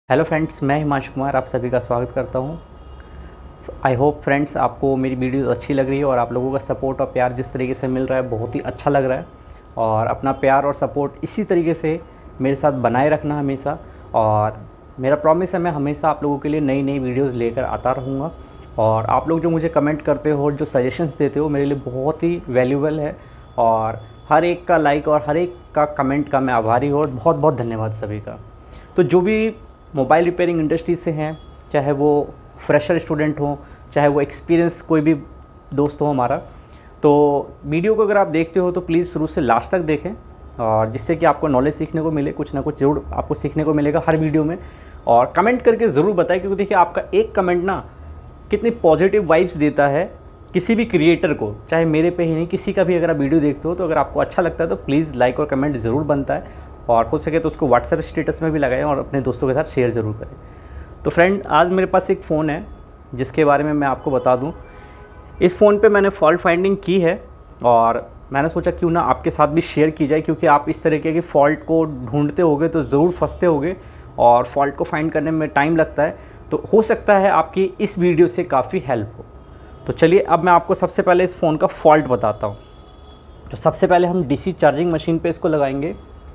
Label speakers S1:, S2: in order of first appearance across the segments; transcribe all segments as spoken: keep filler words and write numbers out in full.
S1: Hello friends, मैं हिमांशु कुमार आप सभी का स्वागत करता हूं। आई होप फ्रेंड्स आपको मेरी वीडियोस अच्छी लग रही है और आप लोगों का सपोर्ट और प्यार जिस तरीके से मिल रहा है बहुत ही अच्छा लग रहा है। और अपना प्यार और सपोर्ट इसी तरीके से मेरे साथ बनाए रखना हमेशा। और मेरा प्रॉमिस है मैं हमेशा आप लोगों के लिए नई नई वीडियोज़ लेकर आता रहूँगा। और आप लोग जो मुझे कमेंट करते हो और जो सजेशंस देते हो मेरे लिए बहुत ही वैल्यूबल है। और हर एक का लाइक और हर एक का कमेंट का मैं आभारी हूँ और बहुत बहुत धन्यवाद सभी का। तो जो भी मोबाइल रिपेयरिंग इंडस्ट्री से हैं, चाहे वो फ्रेशर स्टूडेंट हो, चाहे वो एक्सपीरियंस कोई भी दोस्त हो हमारा, तो वीडियो को अगर आप देखते हो तो प्लीज़ शुरू से लास्ट तक देखें और जिससे कि आपको नॉलेज सीखने को मिले, कुछ ना कुछ ज़रूर आपको सीखने को मिलेगा हर वीडियो में। और कमेंट करके ज़रूर बताएं, क्योंकि देखिए आपका एक कमेंट ना कितनी पॉजिटिव वाइब्स देता है किसी भी क्रिएटर को, चाहे मेरे पे ही नहीं किसी का भी। अगर आप वीडियो देखते हो तो अगर आपको अच्छा लगता है तो प्लीज़ लाइक और कमेंट ज़रूर बनता है। और हो सके तो उसको व्हाट्सएप स्टेटस में भी लगाएं और अपने दोस्तों के साथ शेयर ज़रूर करें। तो फ्रेंड, आज मेरे पास एक फ़ोन है जिसके बारे में मैं आपको बता दूं। इस फ़ोन पे मैंने फॉल्ट फाइंडिंग की है और मैंने सोचा क्यों ना आपके साथ भी शेयर की जाए, क्योंकि आप इस तरीके की फ़ॉल्ट को ढूंढते होगे तो ज़रूर फंसते होगे और फॉल्ट को फाइंड करने में टाइम लगता है। तो हो सकता है आपकी इस वीडियो से काफ़ी हेल्प हो। तो चलिए अब मैं आपको सबसे पहले इस फ़ोन का फॉल्ट बताता हूँ। तो सबसे पहले हम डीसी चार्जिंग मशीन पे इसको लगाएंगे।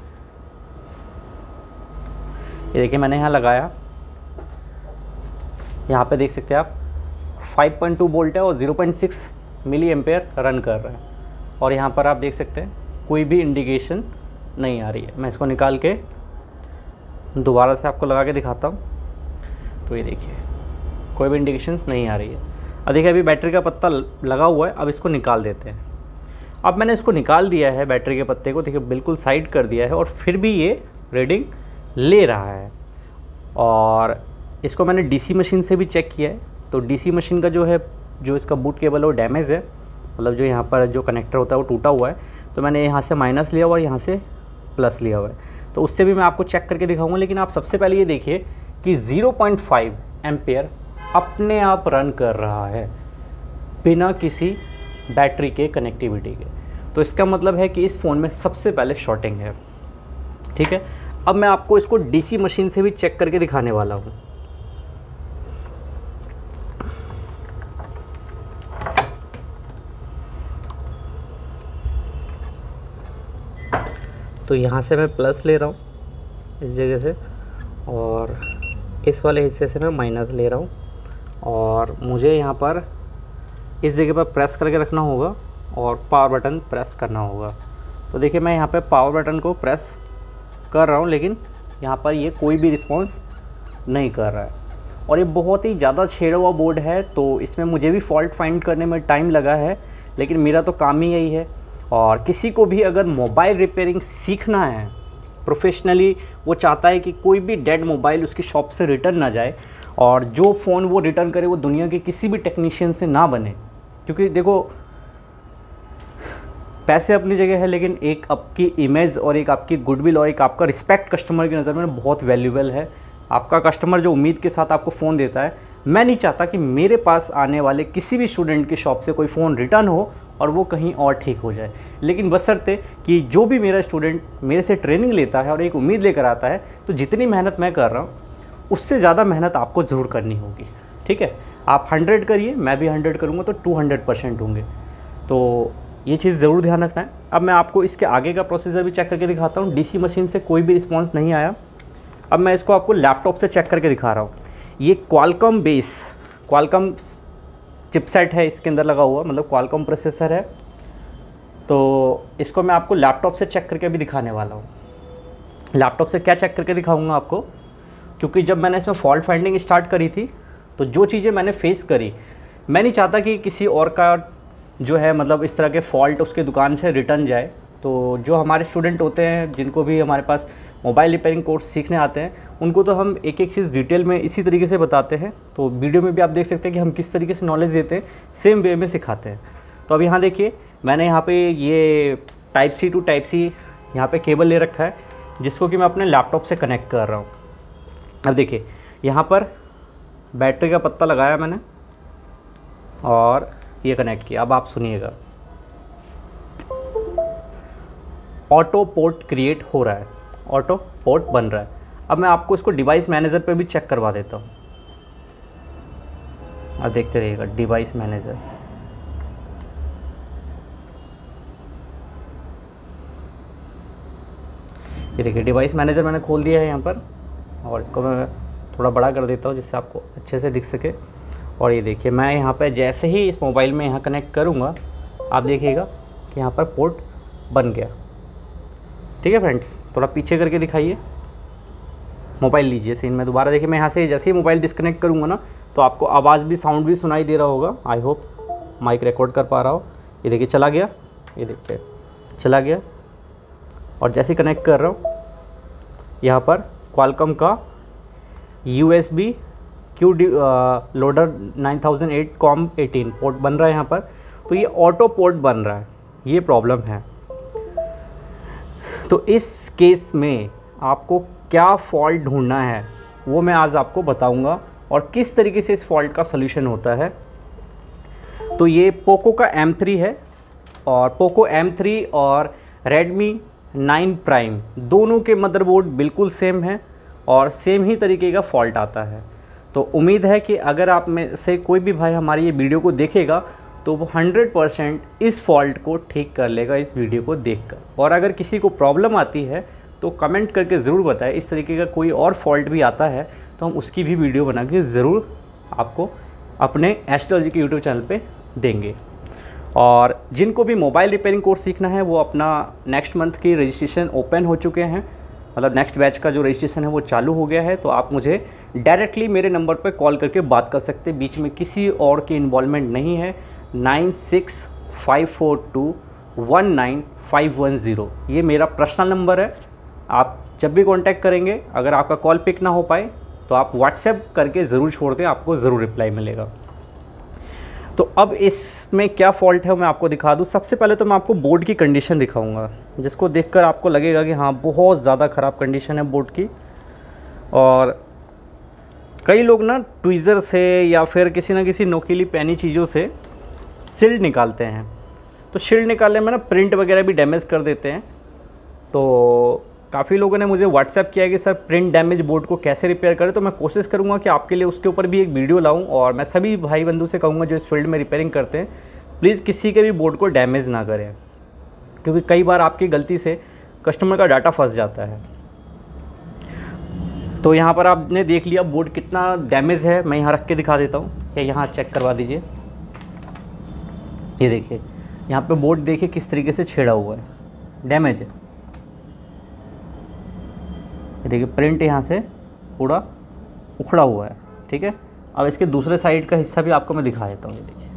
S1: ये देखिए मैंने यहाँ लगाया, यहाँ पे देख सकते हैं आप फाइव पॉइंट टू वोल्ट है और zero point six milli ampere run कर रहा है। और यहाँ पर आप देख सकते हैं कोई भी इंडिकेशन नहीं आ रही है। मैं इसको निकाल के दोबारा से आपको लगा के दिखाता हूँ। तो ये देखिए कोई भी इंडिकेशन नहीं आ रही है। अब देखिए अभी बैटरी का पत्ता लगा हुआ है, अब इसको निकाल देते हैं। अब मैंने इसको निकाल दिया है बैटरी के पत्ते को, देखिए बिल्कुल साइड कर दिया है और फिर भी ये रीडिंग ले रहा है। और इसको मैंने डीसी मशीन से भी चेक किया है। तो डीसी मशीन का जो है, जो इसका बूट केबल है वो डैमेज है, मतलब जो यहाँ पर जो कनेक्टर होता है वो टूटा हुआ है। तो मैंने यहाँ से माइनस लिया हुआ और यहाँ से प्लस लिया हुआ है, तो उससे भी मैं आपको चेक करके दिखाऊंगा। लेकिन आप सबसे पहले ये देखिए कि ज़ीरो पॉइंट फाइव एम्पेयर अपने आप रन कर रहा है बिना किसी बैटरी के कनेक्टिविटी के। तो इसका मतलब है कि इस फ़ोन में सबसे पहले शॉर्टिंग है। ठीक है, अब मैं आपको इसको डीसी मशीन से भी चेक करके दिखाने वाला हूँ। तो यहाँ से मैं प्लस ले रहा हूँ इस जगह से, और इस वाले हिस्से से मैं माइनस ले रहा हूँ। और मुझे यहाँ पर इस जगह पर प्रेस करके रखना होगा और पावर बटन प्रेस करना होगा। तो देखिए मैं यहाँ पे पावर बटन को प्रेस कर रहा हूँ, लेकिन यहाँ पर ये कोई भी रिस्पॉन्स नहीं कर रहा है। और ये बहुत ही ज़्यादा छेड़ा हुआ बोर्ड है, तो इसमें मुझे भी फॉल्ट फाइंड करने में टाइम लगा है, लेकिन मेरा तो काम ही यही है। और किसी को भी अगर मोबाइल रिपेयरिंग सीखना है प्रोफेशनली, वो चाहता है कि कोई भी डेड मोबाइल उसकी शॉप से रिटर्न ना जाए और जो फ़ोन वो रिटर्न करे वो दुनिया के किसी भी टेक्नीशियन से ना बने। क्योंकि देखो पैसे अपनी जगह है, लेकिन एक आपकी इमेज और एक आपकी गुडविल और एक आपका रिस्पेक्ट कस्टमर की नज़र में बहुत वैल्यूबल है। आपका कस्टमर जो उम्मीद के साथ आपको फ़ोन देता है, मैं नहीं चाहता कि मेरे पास आने वाले किसी भी स्टूडेंट की शॉप से कोई फ़ोन रिटर्न हो और वो कहीं और ठीक हो जाए। लेकिन बशर्ते कि जो भी मेरा स्टूडेंट मेरे से ट्रेनिंग लेता है और एक उम्मीद लेकर आता है, तो जितनी मेहनत मैं कर रहा हूँ उससे ज़्यादा मेहनत आपको ज़रूर करनी होगी। ठीक है, आप हंड्रेड करिए, मैं भी हंड्रेड करूँगा, तो टू हंड्रेड परसेंट होंगे। तो ये चीज़ ज़रूर ध्यान रखना है। अब मैं आपको इसके आगे का प्रोसीजर भी चेक करके दिखाता हूँ। डीसी मशीन से कोई भी रिस्पांस नहीं आया। अब मैं इसको आपको लैपटॉप से चेक करके दिखा रहा हूँ। ये क्वालकॉम बेस क्वालकॉम चिपसेट है इसके अंदर लगा हुआ, मतलब क्वालकॉम प्रोसेसर है। तो इसको मैं आपको लैपटॉप से चेक करके भी दिखाने वाला हूँ। लैपटॉप से क्या चेक करके दिखाऊँगा आपको, क्योंकि जब मैंने इसमें फॉल्ट फाइंडिंग स्टार्ट करी थी तो जो चीज़ें मैंने फेस करी, मैं नहीं चाहता कि किसी और का जो है मतलब इस तरह के फ़ॉल्ट उसके दुकान से रिटर्न जाए। तो जो हमारे स्टूडेंट होते हैं, जिनको भी हमारे पास मोबाइल रिपेयरिंग कोर्स सीखने आते हैं, उनको तो हम एक एक चीज़ डिटेल में इसी तरीके से बताते हैं। तो वीडियो में भी आप देख सकते हैं कि हम किस तरीके से नॉलेज देते हैं, सेम वे में सिखाते हैं। तो अब यहाँ देखिए मैंने यहाँ पे ये type C to type C यहाँ पे केबल ले रखा है, जिसको कि मैं अपने लैपटॉप से कनेक्ट कर रहा हूँ। अब देखिए यहाँ पर बैटरी का पत्ता लगाया मैंने और ये कनेक्ट किया। अब आप सुनिएगा, ऑटो पोर्ट क्रिएट हो रहा है, ऑटो पोर्ट बन रहा है। अब मैं आपको इसको डिवाइस मैनेजर पे भी चेक करवा देता हूँ। अब देखते रहिएगा डिवाइस मैनेजर। ये देखिए डिवाइस मैनेजर मैंने खोल दिया है यहाँ पर, और इसको मैं थोड़ा बड़ा कर देता हूँ जिससे आपको अच्छे से दिख सके। और ये देखिए मैं यहाँ पे जैसे ही इस मोबाइल में यहाँ कनेक्ट करूँगा, आप देखिएगा कि यहाँ पर पोर्ट बन गया। ठीक है फ्रेंड्स, थोड़ा पीछे करके दिखाइए। मोबाइल लीजिए सीन में दोबारा, देखिए मैं यहाँ से जैसे ही मोबाइल डिस्कनेक्ट करूँगा ना, तो आपको आवाज़ भी, साउंड भी सुनाई दे रहा होगा। आई होप माइक रिकॉर्ड कर पा रहा हो। ये देखिए चला गया, ये देखिए चला गया। और जैसे ही कनेक्ट कर रहा हूँ, यहाँ पर क्वालकॉम का U S B Q D loader nine thousand eight COM eighteen port बन रहा है यहाँ पर। तो ये ऑटो पोर्ट बन रहा है, ये प्रॉब्लम है। तो इस केस में आपको क्या फ़ॉल्ट ढूंढना है वो मैं आज आपको बताऊंगा, और किस तरीके से इस फॉल्ट का सलूशन होता है। तो ये पोको का एम थ्री है, और पोको एम थ्री और रेडमी नाइन प्राइम दोनों के मदरबोर्ड बिल्कुल सेम है, और सेम ही तरीके का फॉल्ट आता है। तो उम्मीद है कि अगर आप में से कोई भी भाई हमारी ये वीडियो को देखेगा तो वो हंड्रेड परसेंट इस फॉल्ट को ठीक कर लेगा इस वीडियो को देखकर। और अगर किसी को प्रॉब्लम आती है तो कमेंट करके ज़रूर बताएं। इस तरीके का कोई और फॉल्ट भी आता है तो हम उसकी भी वीडियो बना के ज़रूर आपको अपने एस्ट्रोलॉजी के यूट्यूब चैनल पे देंगे। और जिनको भी मोबाइल रिपेयरिंग कोर्स सीखना है वो अपना नेक्स्ट मंथ की रजिस्ट्रेशन ओपन हो चुके हैं, मतलब नेक्स्ट बैच का जो रजिस्ट्रेशन है वो चालू हो गया है। तो आप मुझे डायरेक्टली मेरे नंबर पर कॉल करके बात कर सकते हैं, बीच में किसी और की इन्वॉल्वमेंट नहीं है। Nine six five four two one nine five one zero ये मेरा पर्सनल नंबर है। आप जब भी कांटेक्ट करेंगे, अगर आपका कॉल पिक ना हो पाए तो आप व्हाट्सएप करके ज़रूर छोड़ दें, आपको ज़रूर रिप्लाई मिलेगा। तो अब इसमें क्या फ़ॉल्ट है मैं आपको दिखा दूँ। सबसे पहले तो मैं आपको बोर्ड की कंडीशन दिखाऊंगा, जिसको देखकर आपको लगेगा कि हाँ बहुत ज़्यादा ख़राब कंडीशन है बोर्ड की। और कई लोग ना ट्वीज़र से या फिर किसी ना किसी नोकीली पैनी चीज़ों से शील्ड निकालते हैं, तो शील्ड निकालने में ना प्रिंट वगैरह भी डैमेज कर देते हैं। तो काफ़ी लोगों ने मुझे व्हाट्सएप किया कि सर प्रिंट डैमेज बोर्ड को कैसे रिपेयर करें। तो मैं कोशिश करूंगा कि आपके लिए उसके ऊपर भी एक वीडियो लाऊं। और मैं सभी भाई बंधु से कहूँगा जो इस फील्ड में रिपेयरिंग करते हैं, प्लीज़ किसी के भी बोर्ड को डैमेज ना करें, क्योंकि कई बार आपकी गलती से कस्टमर का डाटा फंस जाता है। तो यहाँ पर आपने देख लिया बोर्ड कितना डैमेज है। मैं यहाँ रख के दिखा देता हूँ, या यहाँ चेक करवा दीजिए। ये देखिए यहाँ पे बोर्ड देखिए किस तरीके से छेड़ा हुआ है, डैमेज है। ये देखिए प्रिंट यहाँ से पूरा उखड़ा हुआ है। ठीक है, अब इसके दूसरे साइड का हिस्सा भी आपको मैं दिखा देता हूँ। ये देखिए,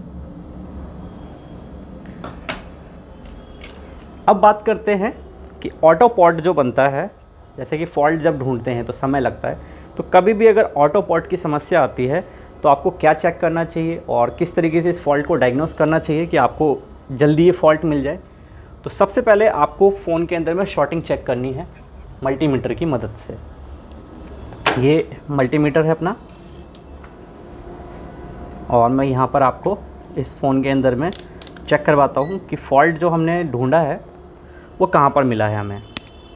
S1: अब बात करते हैं कि ऑटो पॉट जो बनता है, जैसे कि फॉल्ट जब ढूंढते हैं तो समय लगता है। तो कभी भी अगर ऑटो पॉट की समस्या आती है तो आपको क्या चेक करना चाहिए और किस तरीके से इस फॉल्ट को डायग्नोस करना चाहिए कि आपको जल्दी ये फॉल्ट मिल जाए। तो सबसे पहले आपको फ़ोन के अंदर में शॉर्टिंग चेक करनी है मल्टीमीटर की मदद से। ये मल्टीमीटर है अपना, और मैं यहाँ पर आपको इस फ़ोन के अंदर में चेक करवाता हूँ कि फॉल्ट जो हमने ढूंढा है वो कहाँ पर मिला है हमें।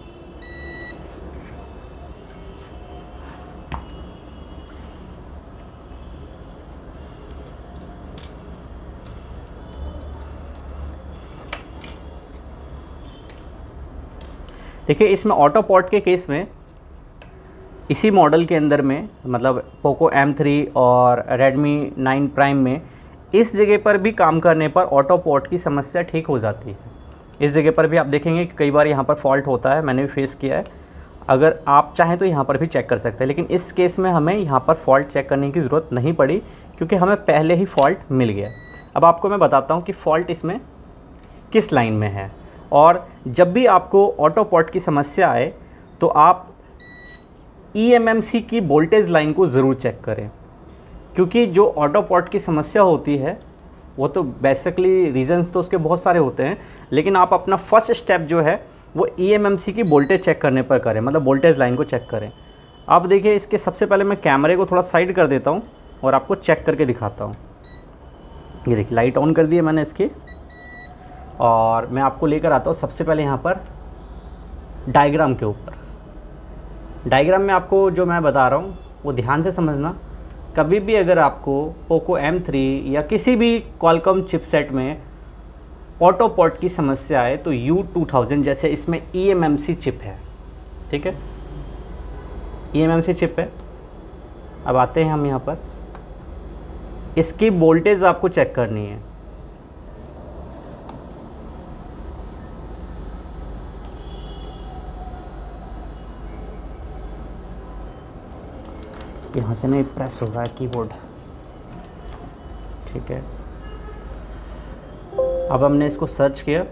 S1: देखिए इसमें ऑटो पॉट के केस में इसी मॉडल के अंदर में, मतलब पोको एम थ्री और रेडमी नाइन प्राइम में, इस जगह पर भी काम करने पर ऑटो पॉट की समस्या ठीक हो जाती है। इस जगह पर भी आप देखेंगे कि कई बार यहाँ पर फॉल्ट होता है, मैंने भी फेस किया है। अगर आप चाहें तो यहाँ पर भी चेक कर सकते हैं, लेकिन इस केस में हमें यहाँ पर फॉल्ट चेक करने की ज़रूरत नहीं पड़ी क्योंकि हमें पहले ही फॉल्ट मिल गया। अब आपको मैं बताता हूँ कि फ़ॉल्ट इसमें किस लाइन में है। और जब भी आपको ऑटो पॉट की समस्या आए तो आप ई एम एम सी की वोल्टेज लाइन को ज़रूर चेक करें, क्योंकि जो ऑटो पॉट की समस्या होती है वो तो बेसिकली रीजंस तो उसके बहुत सारे होते हैं, लेकिन आप अपना फर्स्ट स्टेप जो है वो ई एम एम सी की वोल्टेज चेक करने पर करें, मतलब वोल्टेज लाइन को चेक करें। आप देखिए इसके सबसे पहले मैं कैमरे को थोड़ा साइड कर देता हूँ और आपको चेक करके दिखाता हूँ। ये देखिए लाइट ऑन कर दी है मैंने इसकी, और मैं आपको लेकर आता हूँ सबसे पहले यहाँ पर डायग्राम के ऊपर। डायग्राम में आपको जो मैं बता रहा हूँ वो ध्यान से समझना। कभी भी अगर आपको पोको एम थ्री या किसी भी क्वालकॉम चिपसेट में ऑटो पोर्ट की समस्या है तो यू टू थाउज़ेंड जैसे इसमें E M M C chip है, ठीक है, E M M C chip है। अब आते हैं हम यहाँ पर, इसकी वोल्टेज आपको चेक करनी है। यहाँ से नहीं प्रेस हो रहा है कीबोर्ड, ठीक है। अब हमने इसको सर्च किया।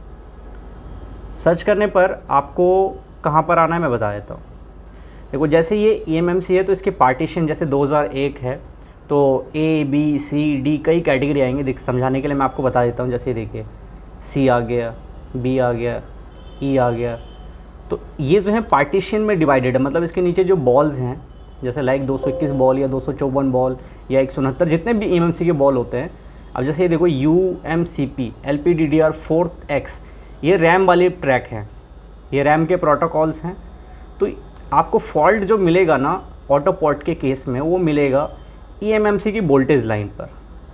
S1: सर्च करने पर आपको कहाँ पर आना है मैं बता देता हूँ। देखो जैसे ये ई एम एम सी है तो इसके पार्टीशन जैसे दो हज़ार एक है तो ए बी सी डी कई कैटेगरी आएंगे। देख समझाने के लिए मैं आपको बता देता हूँ। जैसे देखिए सी आ गया, बी आ गया, ई आ गया। तो ये जो है पार्टीशन में डिवाइडेड है, मतलब इसके नीचे जो बॉल्स हैं जैसे लाइक दो सौ इक्कीस बॉल या दो सौ चौवन बॉल या एक सौ उनहत्तर जितने भी ई एम एम सी के बॉल होते हैं। अब जैसे ये देखो U M C P L P D D R fourth X, ये रैम वाले ट्रैक हैं, ये रैम के प्रोटोकॉल्स हैं। तो आपको फॉल्ट जो मिलेगा ना ऑटो पोर्ट के केस में वो मिलेगा ई एम एम सी की वोल्टेज लाइन पर।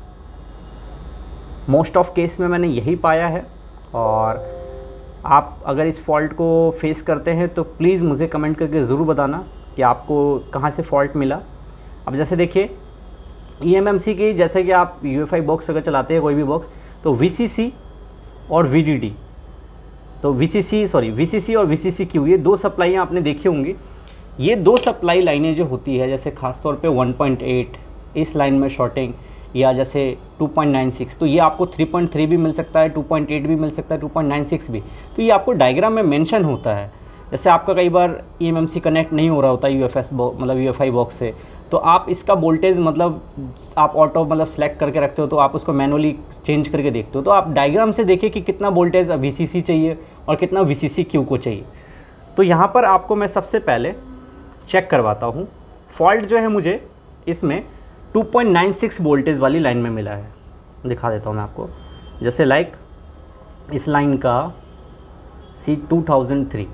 S1: मोस्ट ऑफ केस में मैंने यही पाया है। और आप अगर इस फॉल्ट को फेस करते हैं तो प्लीज़ मुझे कमेंट करके ज़रूर बताना कि आपको कहाँ से फॉल्ट मिला। अब जैसे देखिए ई एम एम सी की, जैसे कि आप यू एफ आई बॉक्स अगर चलाते हैं कोई भी बॉक्स तो वी सी सी और वी डी डी, तो V C C sorry V C C और वी सी सी क्यू, ये दो सप्लाइयाँ आपने देखी होंगी। ये दो सप्लाई लाइनें जो होती है जैसे ख़ासतौर पे वन पॉइंट एट इस लाइन में शॉर्टिंग या जैसे टू पॉइंट नाइन सिक्स, तो ये आपको थ्री पॉइंट थ्री भी मिल सकता है, टू पॉइंट एट भी मिल सकता है, टू पॉइंट नाइन सिक्स भी। तो ये आपको डायग्राम में मेंशन होता है। जैसे आपका कई बार E M M C connect नहीं हो रहा होता यू एफ एस मतलब यू एफ आई बॉक्स से, तो आप इसका वोल्टेज मतलब आप ऑटो मतलब सेलेक्ट करके रखते हो तो आप उसको मैनुअली चेंज करके देखते हो। तो आप डायग्राम से देखिए कि कितना वोल्टेज वी सी सी चाहिए और कितना वी सी सी क्यू को चाहिए। तो यहाँ पर आपको मैं सबसे पहले चेक करवाता हूँ। फॉल्ट जो है मुझे इसमें two point nine six voltage वाली लाइन में मिला है। दिखा देता हूँ मैं आपको। जैसे लाइक इस लाइन का सी टू थाउज़ेंड थ्री,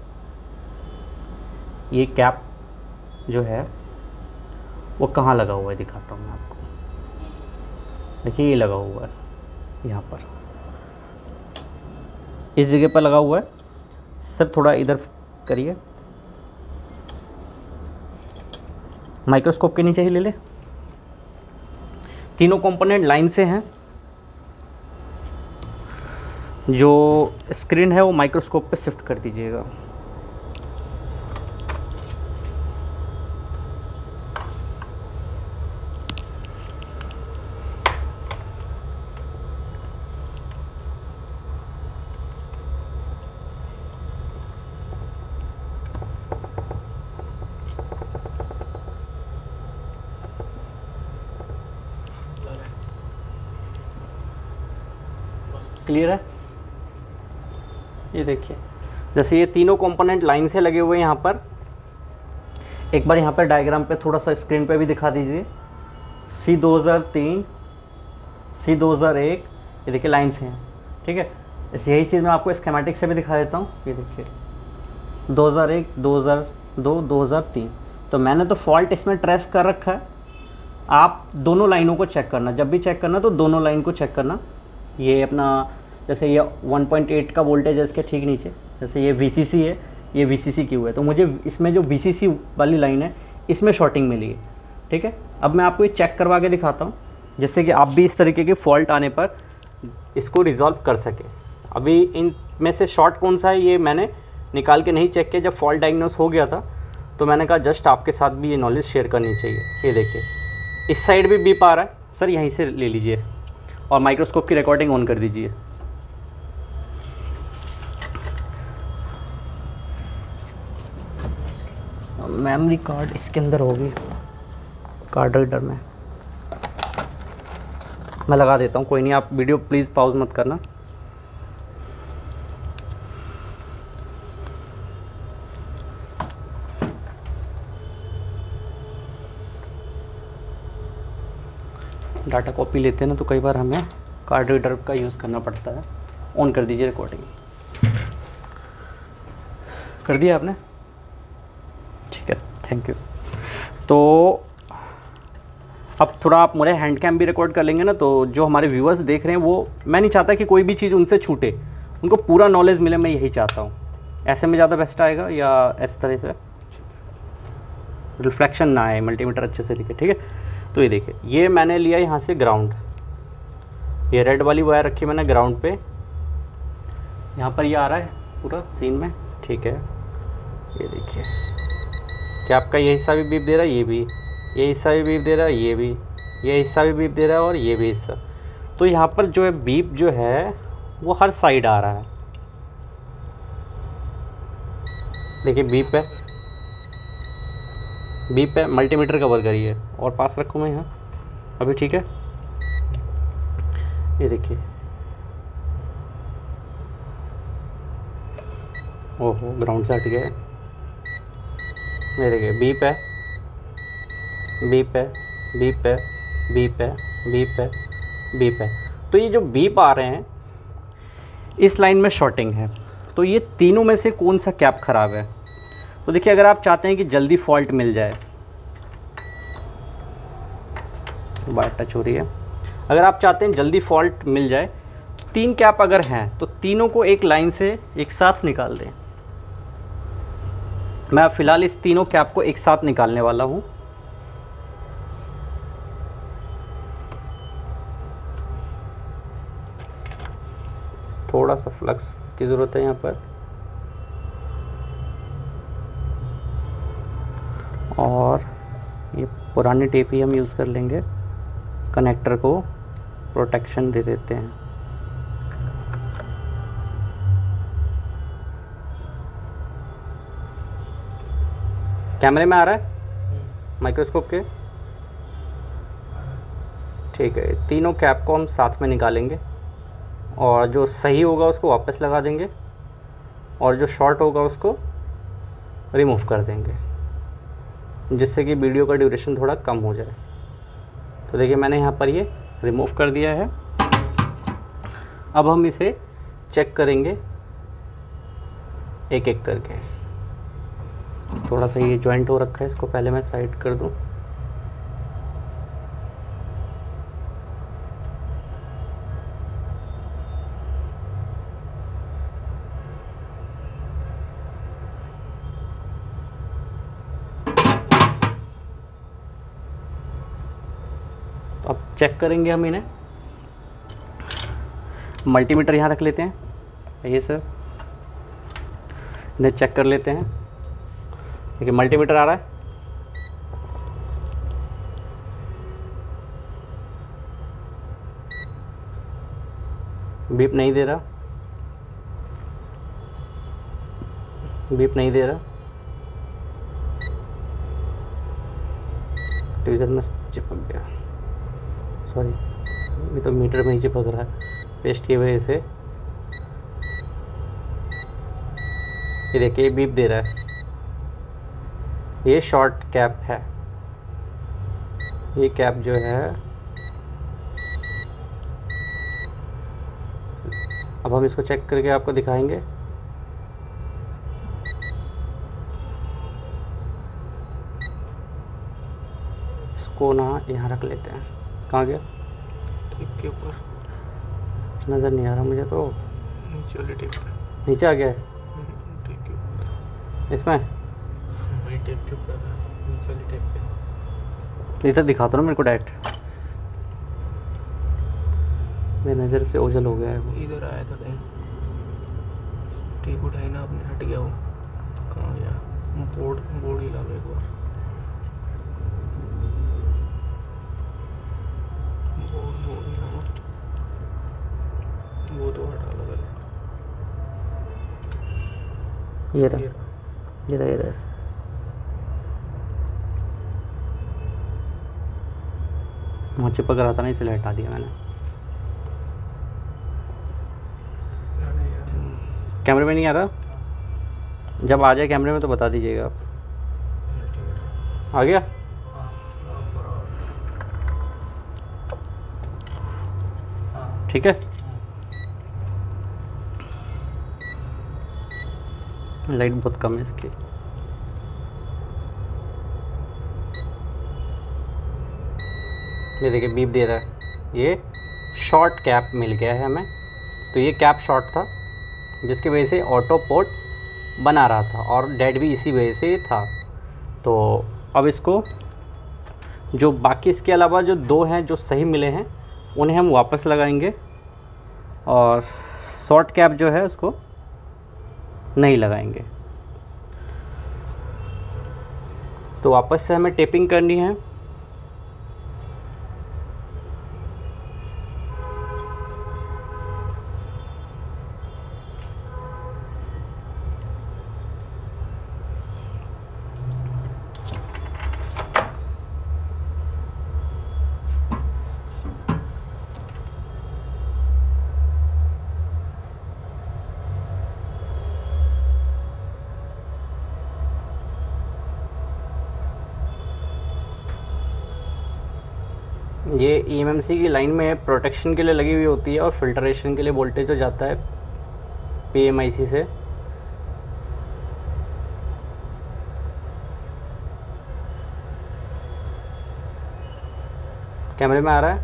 S1: ये कैप जो है वो कहाँ लगा हुआ है दिखाता हूँ मैं आपको। देखिए ये लगा हुआ है यहाँ पर, इस जगह पर लगा हुआ है। सर थोड़ा इधर करिए, माइक्रोस्कोप के नीचे ही ले ले। तीनों कंपोनेंट लाइन से हैं। जो स्क्रीन है वो माइक्रोस्कोप पे शिफ्ट कर दीजिएगा। क्लियर है? ये देखिए जैसे ये तीनों कंपोनेंट लाइन से लगे हुए हैं यहाँ पर। एक बार यहाँ पर डायग्राम पे थोड़ा सा स्क्रीन पे भी दिखा दीजिए। सी दो हज़ार तीन, सी दो हज़ार एक, ये देखिए लाइन से हैं, ठीक है। जैसे यही चीज़ मैं आपको स्कीमेटिक से भी दिखा देता हूँ। ये देखिए दो हज़ार एक, दो हज़ार दो, दो हज़ार तीन। तो मैंने तो फॉल्ट इसमें ट्रेस कर रखा है। आप दोनों लाइनों को चेक करना, जब भी चेक करना तो दोनों लाइन को चेक करना। ये अपना जैसे ये वन पॉइंट एट का वोल्टेज है इसके ठीक नीचे, जैसे ये वी सी सी है, ये वी सी सी क्यू है। तो मुझे इसमें जो वी सी सी वाली लाइन है इसमें शॉर्टिंग मिली है, ठीक है। अब मैं आपको ये चेक करवा के दिखाता हूँ जिससे कि आप भी इस तरीके के फॉल्ट आने पर इसको रिजॉल्व कर सके। अभी इन में से शॉर्ट कौन सा है ये मैंने निकाल के नहीं चेक किया। जब फॉल्ट डायग्नोस हो गया था तो मैंने कहा जस्ट आपके साथ भी ये नॉलेज शेयर करनी चाहिए। ये देखिए इस साइड भी बीप आ रहा है। सर यहीं से ले लीजिए और माइक्रोस्कोप की रिकॉर्डिंग ऑन कर दीजिए। मेमोरी कार्ड इसके अंदर होगी, कार्ड रीडर में मैं लगा देता हूँ। कोई नहीं, आप वीडियो प्लीज़ पॉज मत करना। डाटा कॉपी लेते हैं ना तो कई बार हमें कार्ड रीडर का यूज़ करना पड़ता है। ऑन कर दीजिए रिकॉर्डिंग। कर दिया आपने? ठीक है, थैंक यू। तो अब थोड़ा आप मेरे हैंड कैम भी रिकॉर्ड कर लेंगे ना, तो जो हमारे व्यूअर्स देख रहे हैं वो, मैं नहीं चाहता कि कोई भी चीज़ उनसे छूटे, उनको पूरा नॉलेज मिले, मैं यही चाहता हूँ। ऐसे में ज़्यादा बेस्ट आएगा या इस तरह से रिफ्लेक्शन ना आए, मल्टीमीटर अच्छे से दिखे, ठीक है। तो ये देखिए, ये मैंने लिया यहाँ से ग्राउंड, ये रेड वाली वायर रखी मैंने ग्राउंड पे, यहाँ पर ये आ रहा है पूरा सीन में, ठीक है। ये देखिए क्या आपका ये हिस्सा भी बीप दे रहा है, ये भी, ये हिस्सा भी बीप दे रहा है, ये भी, ये हिस्सा भी बीप दे रहा है और ये भी हिस्सा। तो यहाँ पर जो है बीप जो है वो हर साइड आ रहा है, देखिए बीप है, बीप है, मल्टीमीटर कवर करिए और पास रखूँ मैं यहाँ अभी, ठीक है। ये देखिए, ओहो ग्राउंड से हट गया है, ये देखिए बीप है, बीप है, बीप है, बीप है, बीप है, बीप है। तो ये जो बीप आ रहे हैं इस लाइन में शॉर्टिंग है, तो ये तीनों में से कौन सा कैप ख़राब है? तो देखिए, अगर आप चाहते हैं कि जल्दी फॉल्ट मिल जाए, वायर टच हो रही है, अगर आप चाहते हैं जल्दी फॉल्ट मिल जाए, तो तीन कैप अगर हैं तो तीनों को एक लाइन से एक साथ निकाल दें। मैं अब फ़िलहाल इस तीनों कैप को एक साथ निकालने वाला हूँ। थोड़ा सा फ्लक्स की ज़रूरत है यहाँ पर, और ये पुरानी टेप ही हम यूज़ कर लेंगे, कनेक्टर को प्रोटेक्शन दे देते हैं। कैमरे में आ रहा है माइक्रोस्कोप के, ठीक है। तीनों कैप को हम साथ में निकालेंगे और जो सही होगा उसको वापस लगा देंगे और जो शॉर्ट होगा उसको रिमूव कर देंगे, जिससे कि वीडियो का ड्यूरेशन थोड़ा कम हो जाए। तो देखिए मैंने यहाँ पर ये रिमूव कर दिया है। अब हम इसे चेक करेंगे एक एक करके। थोड़ा सा ये जॉइंट हो रखा है, इसको पहले मैं साइड कर दूँ। अब चेक करेंगे हम इन्हें। मल्टीमीटर यहाँ रख लेते हैं, ये सर इन्हें चेक कर लेते हैं। देखिए मल्टीमीटर आ रहा है, बीप नहीं दे रहा, बीप नहीं दे रहा, डिवीजन में चिपक गया, सॉरी ये तो मीटर में ही चिपक रहा है पेस्ट की वजह से। ये देखिए बीप दे रहा है, ये शॉर्ट कैप है। ये कैप जो है, अब हम इसको चेक करके आपको दिखाएंगे। इसको ना यहाँ रख लेते हैं। कहाँ गया?
S2: टेप के ऊपर,
S1: नज़र नहीं आ रहा मुझे तो।
S2: नीचे वाली टेप पे,
S1: नीचे आ गया है
S2: टेप के ऊपर,
S1: इसमें,
S2: वही टेप के ऊपर था, नीचे वाली टेप पे।
S1: इधर दिखा दो ना मेरे को डायरेक्ट, मेरी नज़र से ओझल हो गया है वो।
S2: इधर आया था कहीं, टेप उठाई ना आपने, हट गया वो। कहाँ गया? बोर्ड बोर्ड हिला लो एक बार, बोर्ड बोर्ड हिला लो, वो तो हटा लो पहले।
S1: ये रहा, ये रहा, ये रहा। वहाँ चिपक रहा था ना, इसलिए हटा दिया मैंने। कैमरे में नहीं आ रहा? जब आ जाए कैमरे में तो बता दीजिएगा आप। आ गया? ठीक है। लाइट बहुत कम है इसकी। ये देखिए बीप दे रहा है, ये शॉर्ट कैप मिल गया है हमें। तो ये कैप शॉर्ट था जिसकी वजह से ऑटो पोर्ट बना रहा था और डेड भी इसी वजह से था। तो अब इसको जो बाकी इसके अलावा जो दो हैं जो सही मिले हैं उन्हें हम वापस लगाएंगे और शॉर्ट कैप जो है उसको नहीं लगाएंगे। तो वापस से हमें टेपिंग करनी है। ये ई एम एम सी की लाइन में प्रोटेक्शन के लिए लगी हुई होती है और फिल्ट्रेशन के लिए वोल्टेज जो जाता है पी एम आई सी से। कैमरे में आ रहा है।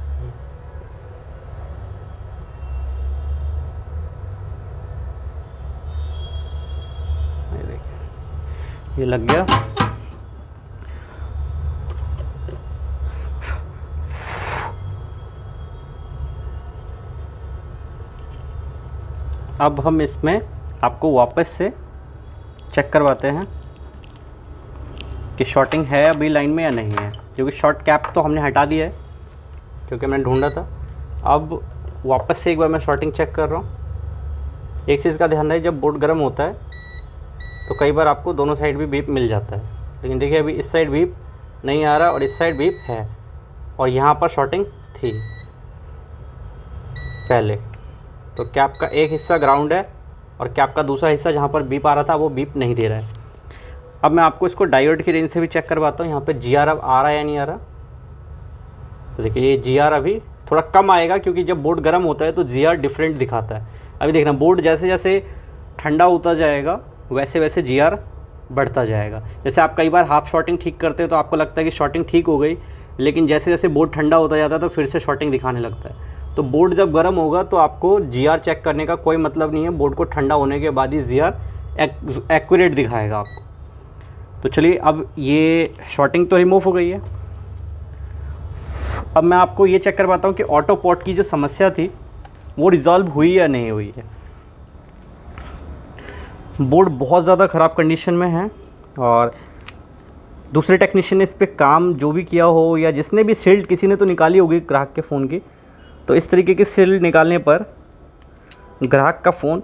S1: ये देखिए ये लग गया। अब हम इसमें आपको वापस से चेक करवाते हैं कि शॉर्टिंग है अभी लाइन में या नहीं है, क्योंकि शॉर्ट कैप तो हमने हटा दिया है क्योंकि मैंने ढूंढा था। अब वापस से एक बार मैं शॉर्टिंग चेक कर रहा हूँ। एक चीज़ का ध्यान रहे, जब बोर्ड गर्म होता है तो कई बार आपको दोनों साइड भी बीप मिल जाता है, लेकिन देखिए अभी इस साइड बीप नहीं आ रहा और इस साइड बीप है और यहाँ पर शॉर्टिंग थी पहले। तो कैप का एक हिस्सा ग्राउंड है और कैप का दूसरा हिस्सा जहाँ पर बीप आ रहा था वो बीप नहीं दे रहा है। अब मैं आपको इसको डायोड की रेंज से भी चेक करवाता हूँ, यहाँ पे जी आर अब आ रहा है या नहीं आ रहा। तो देखिए ये जी आर अभी थोड़ा कम आएगा क्योंकि जब बोर्ड गर्म होता है तो जी आर डिफरेंट दिखाता है। अभी देखना बोर्ड जैसे जैसे ठंडा होता जाएगा वैसे वैसे जी आर बढ़ता जाएगा। जैसे आप कई बार हाफ शॉर्टिंग ठीक करते हो तो आपको लगता है कि शॉर्टिंग ठीक हो गई, लेकिन जैसे जैसे बोर्ड ठंडा होता जाता है तो फिर से शॉर्टिंग दिखाने लगता है। तो बोर्ड जब गर्म होगा तो आपको जी आर चेक करने का कोई मतलब नहीं है, बोर्ड को ठंडा होने के बाद ही जी आर एक्यूरेट दिखाएगा आपको। तो चलिए अब ये शॉर्टिंग तो रिमूव हो गई है। अब मैं आपको ये चेक करवाता हूँ कि ऑटो पोर्ट की जो समस्या थी वो रिज़ॉल्व हुई या नहीं हुई है। बोर्ड बहुत ज़्यादा ख़राब कंडीशन में है और दूसरे टेक्नीशियन ने इस पर काम जो भी किया हो या जिसने भी सील्ड किसी ने तो निकाली होगी ग्राहक के फ़ोन की, तो इस तरीके की सील्ड निकालने पर ग्राहक का फ़ोन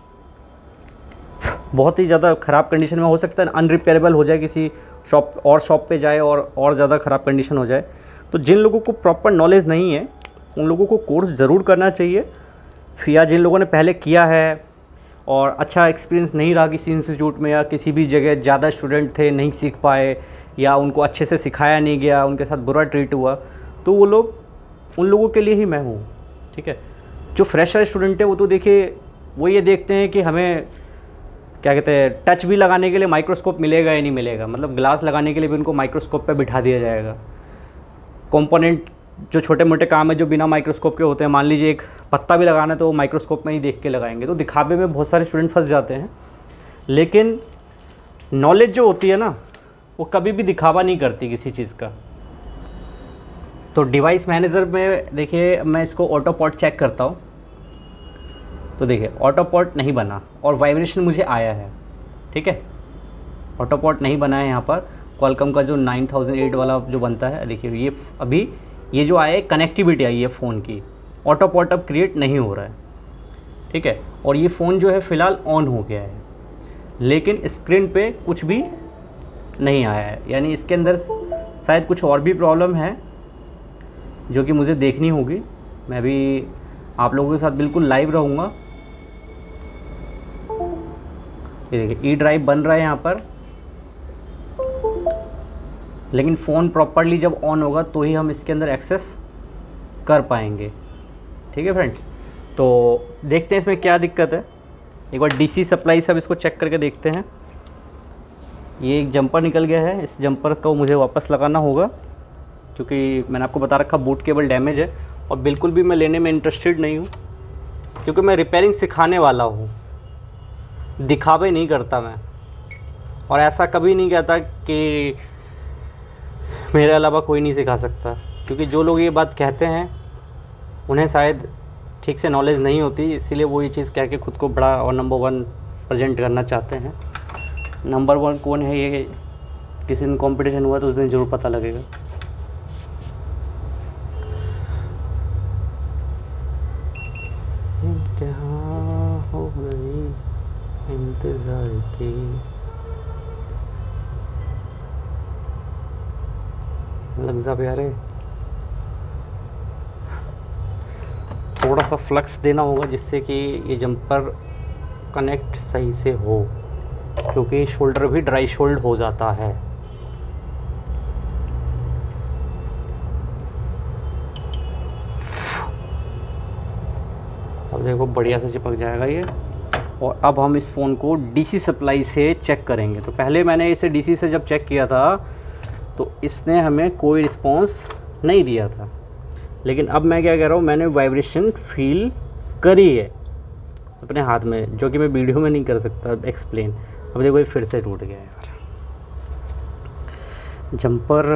S1: बहुत ही ज़्यादा ख़राब कंडीशन में हो सकता है, अनरिपेयरेबल हो जाए, किसी शॉप और शॉप पे जाए और और ज़्यादा ख़राब कंडीशन हो जाए। तो जिन लोगों को प्रॉपर नॉलेज नहीं है उन लोगों को कोर्स ज़रूर करना चाहिए, या जिन लोगों ने पहले किया है और अच्छा एक्सपीरियंस नहीं रहा किसी इंस्टीट्यूट में या किसी भी जगह, ज़्यादा स्टूडेंट थे नहीं सीख पाए या उनको अच्छे से सिखाया नहीं गया, उनके साथ बुरा ट्रीट हुआ, तो वो लोग उन लोगों के लिए ही मैं हूँ। ठीक है, जो फ्रेशर स्टूडेंट है वो तो देखिए वो ये देखते हैं कि हमें क्या कहते हैं टच भी लगाने के लिए माइक्रोस्कोप मिलेगा या नहीं मिलेगा, मतलब ग्लास लगाने के लिए भी उनको माइक्रोस्कोप पे बिठा दिया जाएगा। कंपोनेंट जो छोटे मोटे काम है जो बिना माइक्रोस्कोप के होते हैं, मान लीजिए एक पत्ता भी लगाना है तो वो माइक्रोस्कोप में ही देख के लगाएंगे, तो दिखावे में बहुत सारे स्टूडेंट फंस जाते हैं। लेकिन नॉलेज जो होती है ना वो कभी भी दिखावा नहीं करती किसी चीज़ का। तो डिवाइस मैनेजर में देखिए मैं इसको ऑटो पोर्ट चेक करता हूँ, तो देखिए ऑटो पोर्ट नहीं बना और वाइब्रेशन मुझे आया है। ठीक है, ऑटो पोर्ट नहीं बना है यहाँ पर। क्वालकॉम का जो नाइन थाउजेंड एट वाला जो बनता है, देखिए ये अभी ये जो आया है कनेक्टिविटी आई है फ़ोन की, ऑटो पोर्ट अब क्रिएट नहीं हो रहा है। ठीक है, और ये फ़ोन जो है फ़िलहाल ऑन हो गया है, लेकिन स्क्रीन पे कुछ भी नहीं आया है, यानी इसके अंदर शायद कुछ और भी प्रॉब्लम है जो कि मुझे देखनी होगी। मैं भी आप लोगों के साथ बिल्कुल लाइव रहूँगा। ये देखिए ई ड्राइव बन रहा है यहाँ पर, लेकिन फ़ोन प्रॉपरली जब ऑन होगा तो ही हम इसके अंदर एक्सेस कर पाएंगे। ठीक है फ्रेंड्स, तो देखते हैं इसमें क्या दिक्कत है। एक बार डीसी सप्लाई सब इसको चेक करके देखते हैं। ये एक जंपर निकल गया है, इस जंपर को मुझे वापस लगाना होगा क्योंकि मैंने आपको बता रखा बूट केबल डैमेज है और बिल्कुल भी मैं लेने में इंटरेस्टेड नहीं हूँ, क्योंकि मैं रिपेयरिंग सिखाने वाला हूँ, दिखावे नहीं करता मैं। और ऐसा कभी नहीं कहता कि मेरे अलावा कोई नहीं सिखा सकता, क्योंकि जो लोग ये बात कहते हैं उन्हें शायद ठीक से नॉलेज नहीं होती, इसीलिए वो ये चीज़ कह के खुद को बड़ा और नंबर वन प्रेजेंट करना चाहते हैं। नंबर वन कौन है ये किसी दिन कंपटीशन हुआ तो उस दिन ज़रूर पता लगेगा। इंतहा हो गई इंतज़ार की, लग जा प्यारे। थोड़ा सा फ्लक्स देना होगा जिससे कि ये जंपर कनेक्ट सही से हो, क्योंकि शोल्डर भी ड्राई शोल्ड हो जाता है। अब देखो बढ़िया से चिपक जाएगा ये। और अब हम इस फ़ोन को डीसी सप्लाई से चेक करेंगे। तो पहले मैंने इसे डीसी से जब चेक किया था तो इसने हमें कोई रिस्पॉन्स नहीं दिया था, लेकिन अब मैं क्या कह रहा हूँ, मैंने वाइब्रेशन फील करी है अपने हाथ में, जो कि मैं वीडियो में नहीं कर सकता एक्सप्लेन। अब देखो ये फिर से टूट गया यार जंपर।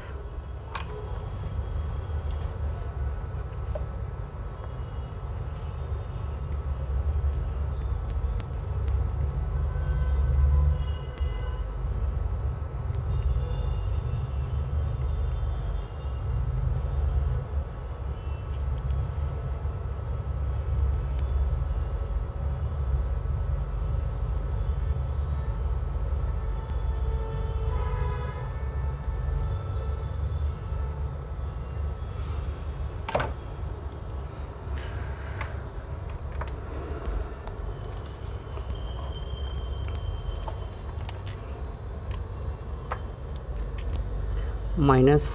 S1: Minus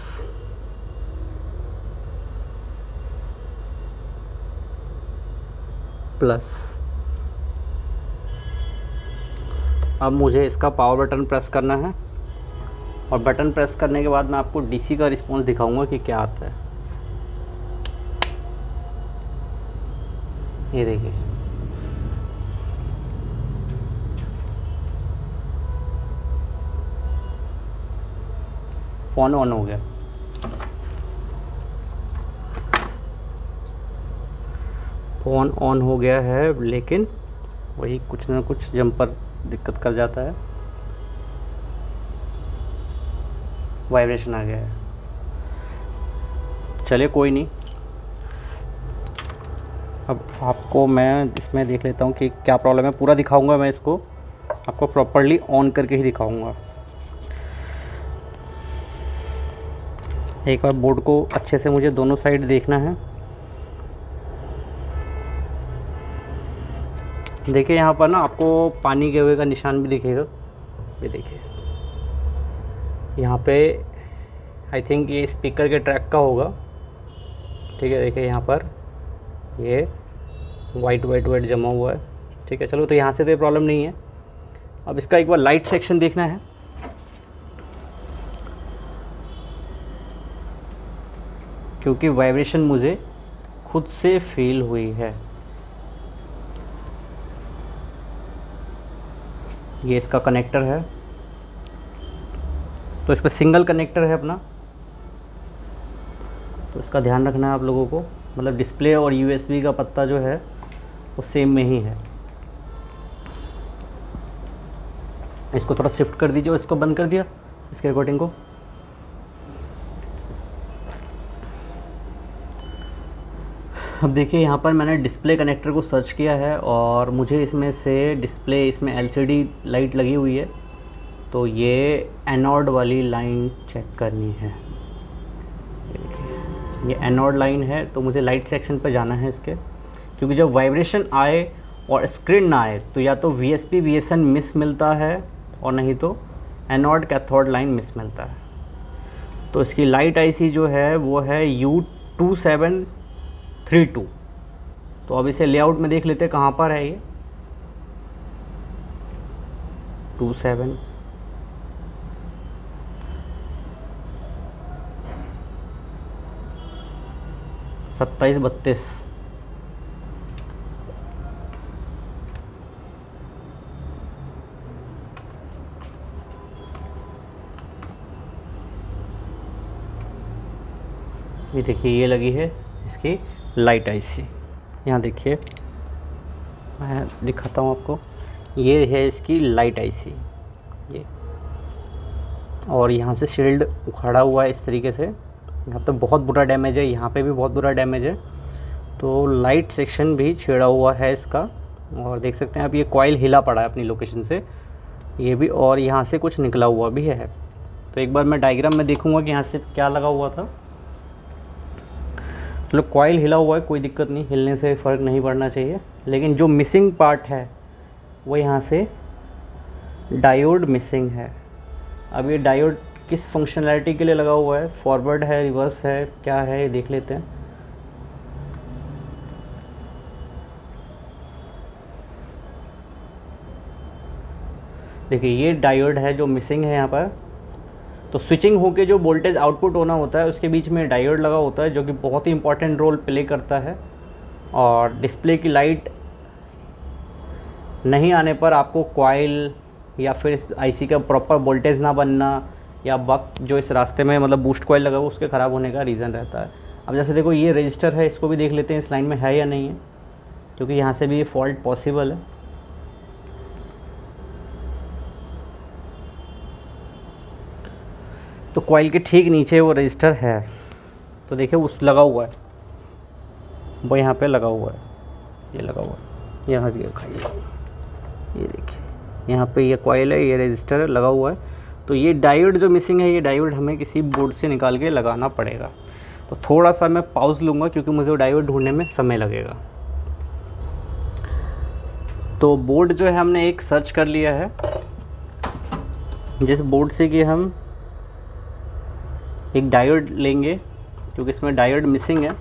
S1: plus. अब मुझे इसका पावर बटन प्रेस करना है और बटन प्रेस करने के बाद मैं आपको डीसी का रिस्पॉन्स दिखाऊंगा कि क्या आता है। ये देखिए फ़ोन ऑन हो गया। फ़ोन ऑन हो गया है, लेकिन वही कुछ ना कुछ जंपर दिक्कत कर जाता है। वाइब्रेशन आ गया है। चलिए कोई नहीं, अब आपको मैं इसमें देख लेता हूँ कि क्या प्रॉब्लम है। पूरा दिखाऊंगा मैं इसको, आपको प्रॉपर्ली ऑन करके ही दिखाऊंगा। एक बार बोर्ड को अच्छे से मुझे दोनों साइड देखना है। देखिए यहाँ पर ना आपको पानी गिरे हुए का निशान भी दिखेगा। ये देखिए यहाँ पे आई थिंक ये स्पीकर के ट्रैक का होगा। ठीक है, देखिए यहाँ पर ये वाइट वाइट वाइट जमा हुआ है। ठीक है, चलो तो यहाँ से तो ये प्रॉब्लम नहीं है। अब इसका एक बार लाइट सेक्शन देखना है। क्योंकि वाइब्रेशन मुझे खुद से फील हुई है। ये इसका कनेक्टर है, तो इस पर सिंगल कनेक्टर है अपना, तो इसका ध्यान रखना है आप लोगों को। मतलब डिस्प्ले और यूएसबी का पत्ता जो है वो सेम में ही है। इसको थोड़ा शिफ्ट कर दीजिए, इसको बंद कर दिया इसके रिकॉर्डिंग को। अब देखिए यहाँ पर मैंने डिस्प्ले कनेक्टर को सर्च किया है और मुझे इसमें से डिस्प्ले, इसमें एलसीडी लाइट लगी हुई है, तो ये एनोड वाली लाइन चेक करनी है। ये एनोड लाइन है, तो मुझे लाइट सेक्शन पर जाना है इसके, क्योंकि जब वाइब्रेशन आए और स्क्रीन ना आए तो या तो V S P V S N miss मिलता है और नहीं तो एनोड कैथोड लाइन मिस मिलता है। तो इसकी लाइट आईसी जो है वो है U two seven three two. तो अब इसे लेआउट में देख लेते हैं कहाँ पर है ये। टू सेवन सत्ताईस बत्तीस। ये देखिए ये लगी है इसकी लाइट आईसी। यहाँ देखिए मैं दिखाता हूँ आपको, ये है इसकी लाइट आईसी ये, और यहाँ से शील्ड उखाड़ा हुआ है इस तरीके से। यहाँ पे बहुत बुरा डैमेज है, यहाँ पे भी बहुत बुरा डैमेज है, तो लाइट सेक्शन भी छेड़ा हुआ है इसका। और देख सकते हैं आप ये कॉइल हिला पड़ा है अपनी लोकेशन से ये भी, और यहाँ से कुछ निकला हुआ भी है। तो एक बार मैं डायग्राम में देखूँगा कि यहाँ से क्या लगा हुआ था। मतलब कॉइल हिला हुआ है, कोई दिक्कत नहीं, हिलने से फ़र्क नहीं पड़ना चाहिए, लेकिन जो मिसिंग पार्ट है वो यहाँ से डायोड मिसिंग है। अब ये डायोड किस फंक्शनैलिटी के लिए लगा हुआ है, फॉरवर्ड है, रिवर्स है, क्या है, ये देख लेते हैं। देखिए ये डायोड है जो मिसिंग है यहाँ पर। तो स्विचिंग होके जो वोल्टेज आउटपुट होना होता है उसके बीच में डायोड लगा होता है, जो कि बहुत ही इंपॉर्टेंट रोल प्ले करता है। और डिस्प्ले की लाइट नहीं आने पर आपको कॉइल या फिर इस आईसी का प्रॉपर वोल्टेज ना बनना, या बक जो इस रास्ते में मतलब बूस्ट कॉइल लगा हुआ उसके ख़राब होने का रीज़न रहता है। अब जैसे देखो ये रजिस्टर है, इसको भी देख लेते हैं इस लाइन में है या नहीं है, क्योंकि यहाँ से भी ये फॉल्ट पॉसिबल है। तो कॉइल के ठीक नीचे वो रजिस्टर है, तो देखिए उस लगा हुआ है, वो यहाँ पे लगा हुआ है, ये लगा हुआ है, यहाँ दिखाइए, ये देखिए यहाँ पे ये कॉइल है, ये रजिस्टर लगा हुआ है। तो ये डायोड जो मिसिंग है, ये डायोड हमें किसी बोर्ड से निकाल के लगाना पड़ेगा। तो थोड़ा सा मैं पॉज लूँगा क्योंकि मुझे वो डायोड ढूंढने में समय लगेगा। तो बोर्ड जो है हमने एक सर्च कर लिया है, जिस बोर्ड से कि हम एक डायोड लेंगे, क्योंकि इसमें डायोड मिसिंग है।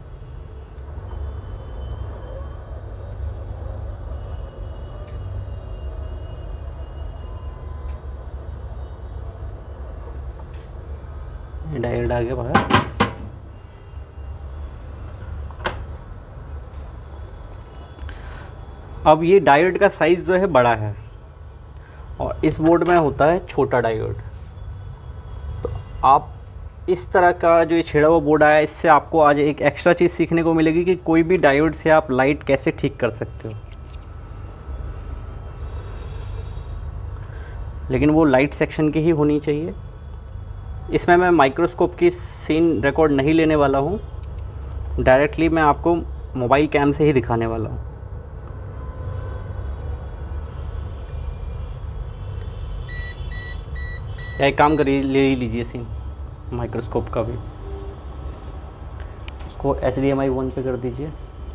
S1: ये डायोड आ गया बाहर। अब ये डायोड का साइज़ जो है बड़ा है, और इस बोर्ड में होता है छोटा डायोड। तो आप इस तरह का जो ये छेड़ा हुआ बोर्ड आया, इससे आपको आज एक एक्स्ट्रा चीज़ सीखने को मिलेगी कि कोई भी डायोड से आप लाइट कैसे ठीक कर सकते हो। लेकिन वो लाइट सेक्शन की ही होनी चाहिए। इसमें मैं माइक्रोस्कोप की सीन रिकॉर्ड नहीं लेने वाला हूँ, डायरेक्टली मैं आपको मोबाइल कैम से ही दिखाने वाला हूँ। या एक काम करिए, ले ही लीजिए सीन माइक्रोस्कोप का भी, उसको H D M I one पे कर दीजिए।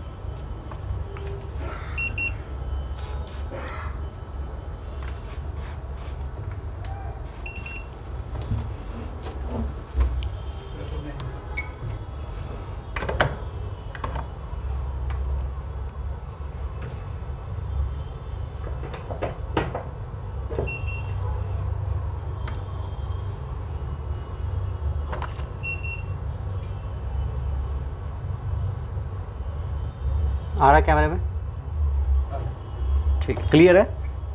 S1: आ रहा है कैमरे में? ठीक, क्लियर है।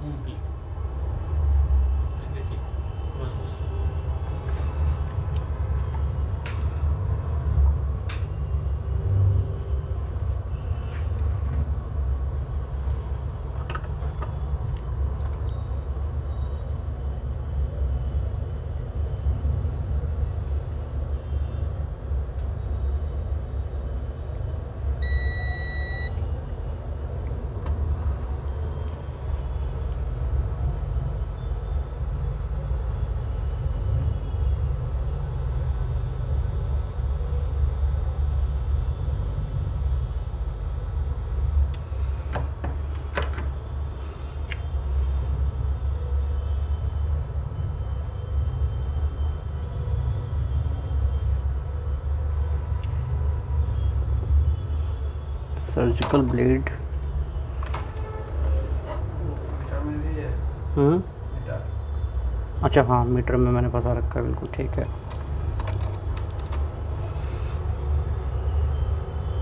S1: सर्जिकल ब्लेड, हम्म अच्छा हाँ, मीटर में मैंने फंसा रखा है, बिल्कुल ठीक है।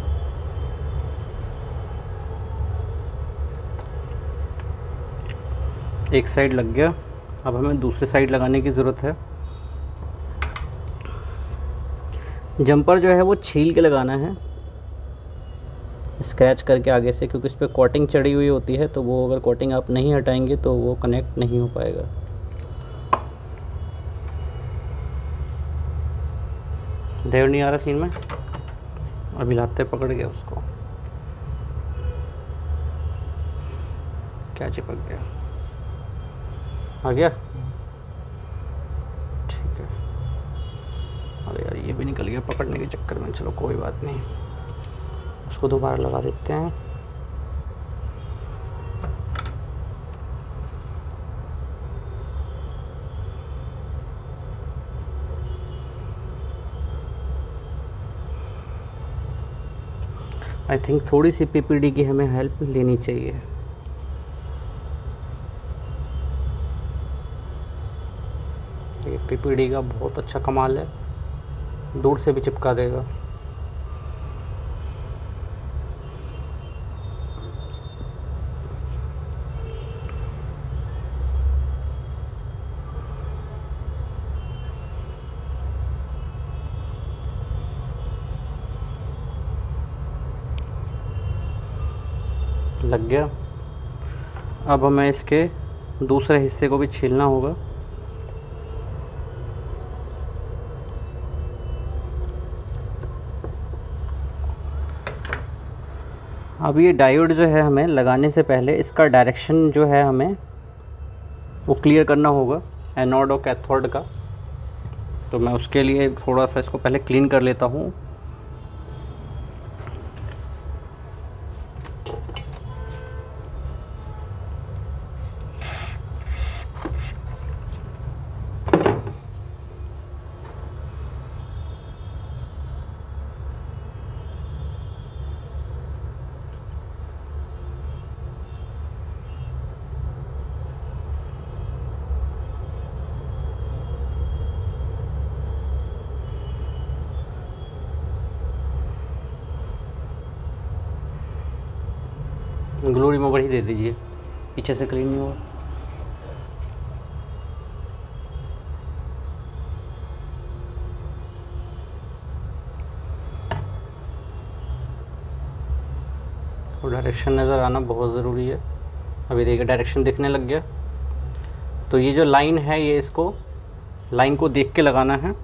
S1: एक साइड लग गया, अब हमें दूसरी साइड लगाने की ज़रूरत है। जंपर जो है वो छील के लगाना है, स्क्रैच करके आगे से, क्योंकि इस पर कोटिंग चढ़ी हुई होती है, तो वो अगर कोटिंग आप नहीं हटाएंगे तो वो कनेक्ट नहीं हो पाएगा। देव नहीं आ रहा सीन में, अभी लाते पकड़ गया उसको, क्या चिपक गया, आ गया, ठीक है। अरे यार ये भी निकल गया पकड़ने के चक्कर में, चलो कोई बात नहीं, उसको दोबारा लगा देते हैं। आई थिंक थोड़ी सी पीपीडी की हमें हेल्प लेनी चाहिए। ये पीपीडी का बहुत अच्छा कमाल है, दूर से भी चिपका देगा। लग गया। अब हमें इसके दूसरे हिस्से को भी छीलना होगा। अब ये डायोड जो है हमें लगाने से पहले इसका डायरेक्शन जो है हमें वो क्लियर करना होगा, एनोड और कैथोड का। तो मैं उसके लिए थोड़ा सा इसको पहले क्लीन कर लेता हूँ। ग्लू रिमूवर ही दे दीजिए, पीछे से क्लीन नहीं होगा। और डायरेक्शन नज़र आना बहुत ज़रूरी है। अभी देखिए डायरेक्शन दिखने लग गया। तो ये जो लाइन है ये इसको लाइन को देख के लगाना है।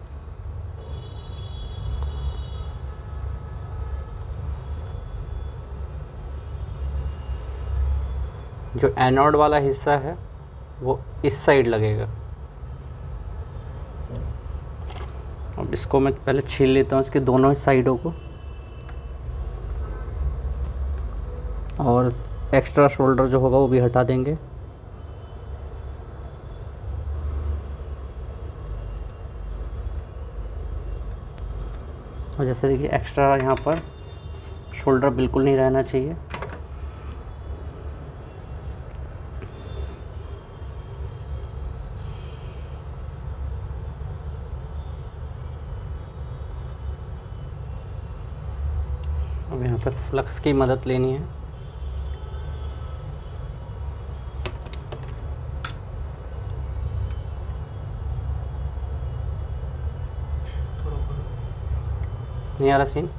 S1: जो एनोड वाला हिस्सा है वो इस साइड लगेगा। अब इसको मैं पहले छील लेता हूँ इसके दोनों साइडों को, और एक्स्ट्रा शोल्डर जो होगा वो भी हटा देंगे। और जैसे देखिए एक्स्ट्रा यहाँ पर शोल्डर बिल्कुल नहीं रहना चाहिए। अब यहाँ पर फ्लक्स की मदद लेनी है। नहीं आ रहा सीन,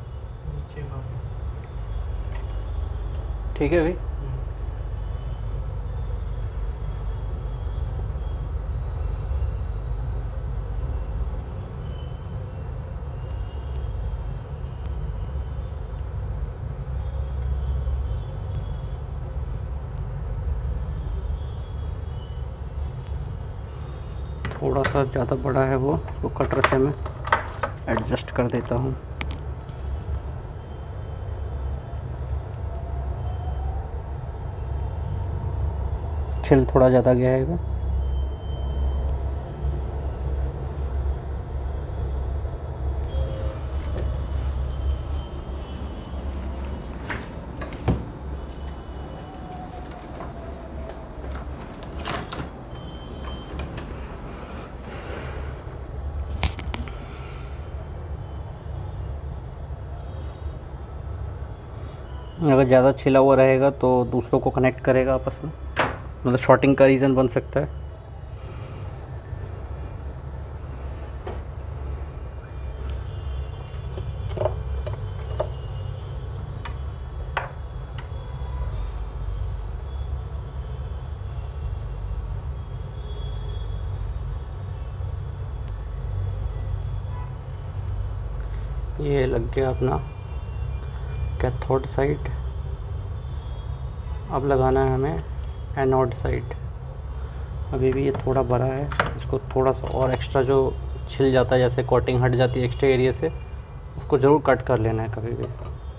S1: ठीक है भाई। थोड़ा सा ज़्यादा बड़ा है वो, तो कटर से मैं एडजस्ट कर देता हूँ। छिल थोड़ा ज़्यादा गया है। अगर ज़्यादा छिला हुआ रहेगा तो दूसरों को कनेक्ट करेगा आपस में। मतलब शॉर्टिंग का रीज़न बन सकता है। ये लग गया अपना कैथोड साइड। अब लगाना है हमें एनोड साइड। अभी भी ये थोड़ा बड़ा है, इसको थोड़ा सा और एक्स्ट्रा जो छिल जाता है, जैसे कोटिंग हट जाती है एक्स्ट्रा एरिया से, उसको ज़रूर कट कर लेना है कभी भी।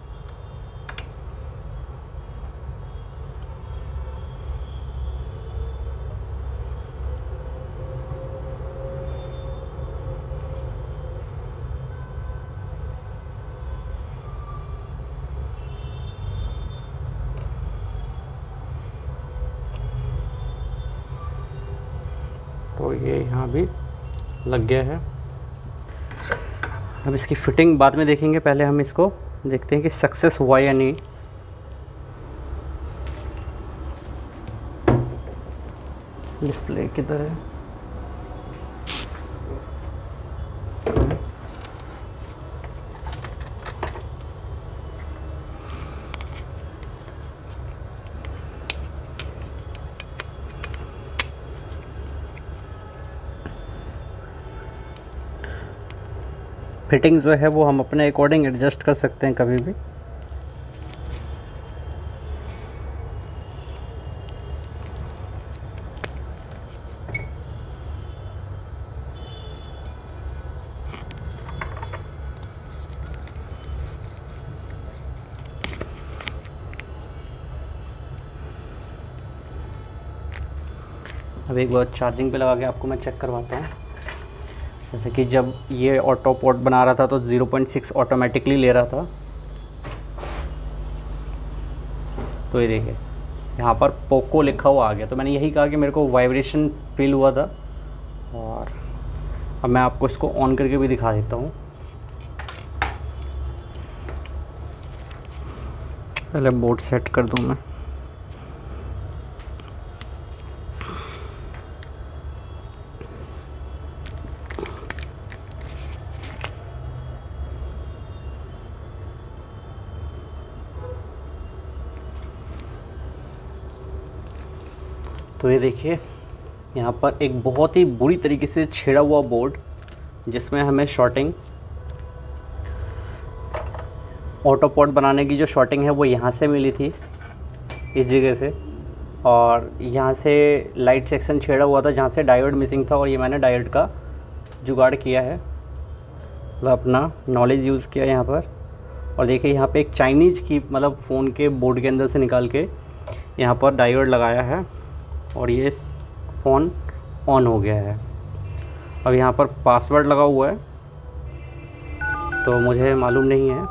S1: तो ये यहाँ भी लग गया है। अब इसकी फिटिंग बाद में देखेंगे, पहले हम इसको देखते हैं कि सक्सेस हुआ या नहीं। डिस्प्ले किधर है? फिटिंग जो है वो हम अपने अकॉर्डिंग एडजस्ट कर सकते हैं कभी भी। अब एक बार चार्जिंग पे लगा के आपको मैं चेक करवाता हूँ। जैसे कि जब ये ऑटो पोर्ट बना रहा था तो ज़ीरो पॉइंट सिक्स ऑटोमेटिकली ले रहा था। तो ये देखिए यहाँ पर पोको लिखा हुआ आ गया, तो मैंने यही कहा कि मेरे को वाइब्रेशन फील हुआ था। और अब मैं आपको इसको ऑन करके भी दिखा देता हूँ। पहले बोर्ड सेट कर दूँ मैं। तो ये देखिए यहाँ पर एक बहुत ही बुरी तरीके से छेड़ा हुआ बोर्ड, जिसमें हमें शॉर्टिंग ऑटो पोर्ट बनाने की जो शॉर्टिंग है वो यहाँ से मिली थी, इस जगह से। और यहाँ से लाइट सेक्शन छेड़ा हुआ था जहाँ से डायोड मिसिंग था, और ये मैंने डायोड का जुगाड़ किया है, मतलब अपना नॉलेज यूज़ किया यहाँ पर। और देखिए यहाँ पे एक चाइनीज़ की मतलब फ़ोन के बोर्ड के अंदर से निकाल के यहाँ पर डायोड लगाया है, और ये फ़ोन ऑन हो गया है। अब यहाँ पर पासवर्ड लगा हुआ है तो मुझे मालूम नहीं है।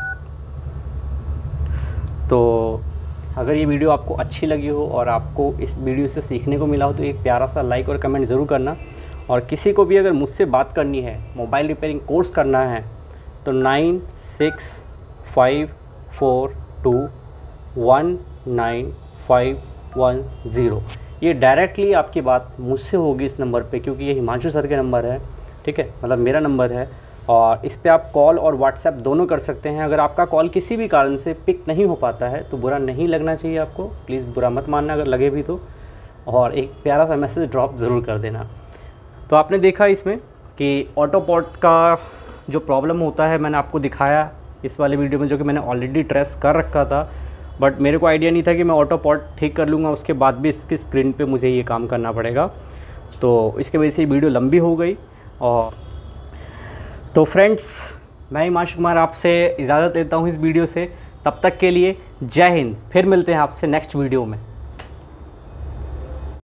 S1: तो अगर ये वीडियो आपको अच्छी लगी हो और आपको इस वीडियो से सीखने को मिला हो तो एक प्यारा सा लाइक और कमेंट ज़रूर करना। और किसी को भी अगर मुझसे बात करनी है, मोबाइल रिपेयरिंग कोर्स करना है, तो nine six five four two one nine five one zero, ये डायरेक्टली आपकी बात मुझसे होगी इस नंबर पे, क्योंकि ये हिमांशु सर के नंबर है, ठीक है, मतलब मेरा नंबर है। और इस पे आप कॉल और व्हाट्सएप दोनों कर सकते हैं। अगर आपका कॉल किसी भी कारण से पिक नहीं हो पाता है तो बुरा नहीं लगना चाहिए आपको, प्लीज़ बुरा मत मानना अगर लगे भी तो, और एक प्यारा सा मैसेज ड्रॉप ज़रूर कर देना। तो आपने देखा इसमें कि ऑटो पोर्ट का जो प्रॉब्लम होता है मैंने आपको दिखाया इस वाले वीडियो में, जो कि मैंने ऑलरेडी ट्रेस कर रखा था, बट मेरे को आइडिया नहीं था कि मैं ऑटो पोर्ट ठीक कर लूँगा उसके बाद भी इसकी स्क्रीन पे मुझे ये काम करना पड़ेगा। तो इसके वजह से ये वीडियो लंबी हो गई। और तो फ्रेंड्स, मैं हिमांशु कुमार आपसे इजाज़त लेता हूँ इस वीडियो से। तब तक के लिए जय हिंद। फिर मिलते हैं आपसे नेक्स्ट वीडियो में।